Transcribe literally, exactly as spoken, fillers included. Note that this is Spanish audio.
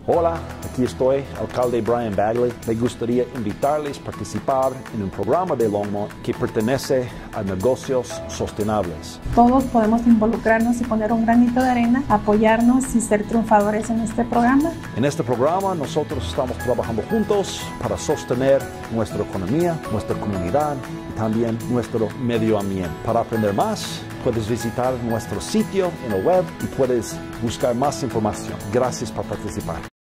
Hola, aquí estoy, alcalde Brian Bagley. Me gustaría invitarles a participar en un programa de Longmont que pertenece a negocios sostenibles. Todos podemos involucrarnos y poner un granito de arena, apoyarnos y ser triunfadores en este programa. En este programa nosotros estamos trabajando juntos para sostener nuestra economía, nuestra comunidad y también nuestro medio ambiente. Para aprender más, puedes visitar nuestro sitio en la web y puedes buscar más información. Gracias por participar.